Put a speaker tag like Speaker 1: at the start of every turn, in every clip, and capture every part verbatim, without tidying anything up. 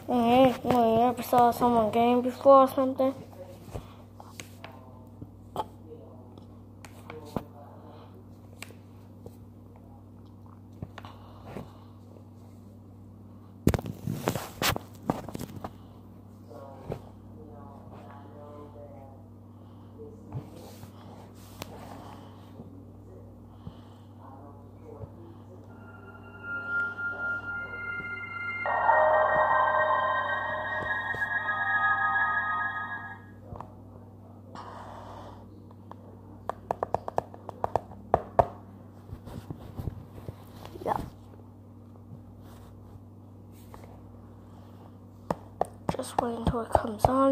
Speaker 1: Hey, you ever saw someone game before or something? Yeah. Just wait until it comes on.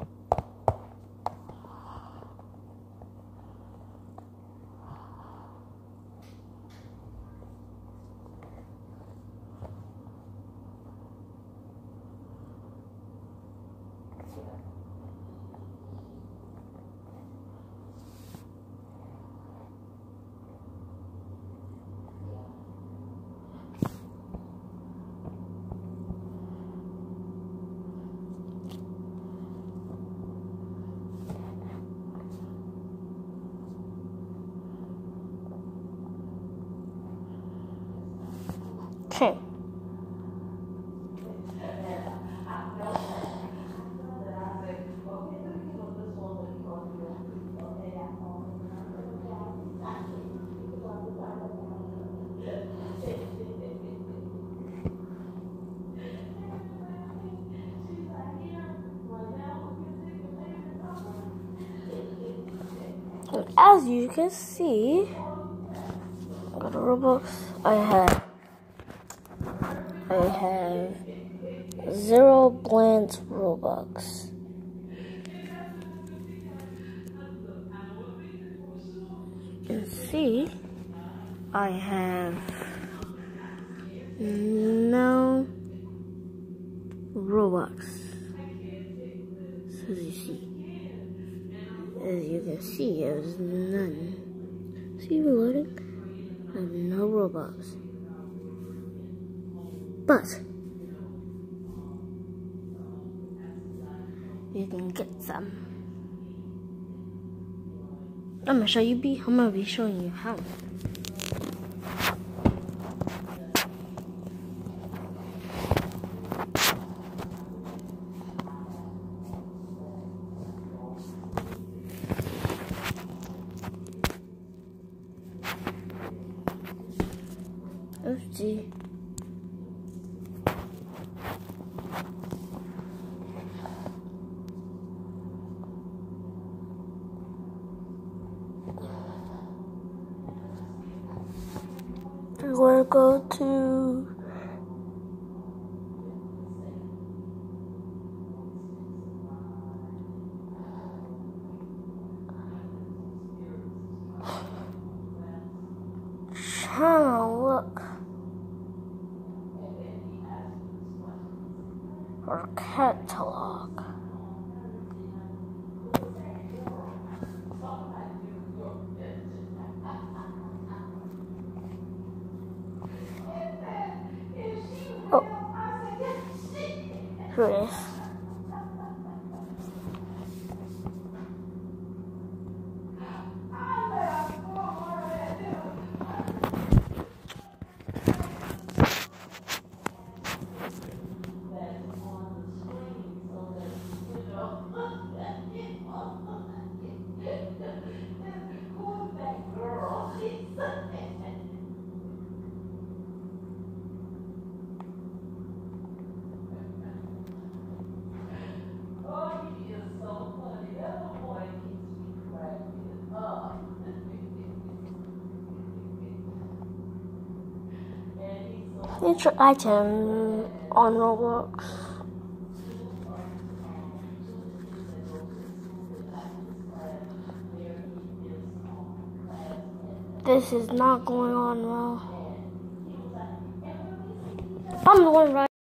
Speaker 1: Okay. And as you can see, go to Roblox. I have I have zero bland Robux. You can see I have no Robux. So as you see, as you can see, there's none. See, we're loading. I have no Robux. But you can get some. I'm gonna show you. Be I'm gonna be showing you how. Oopsie. We're going to go to channel, look, or catalog. Oh, here it is. It's your item on Roblox. This is not going on well. I'm the one right.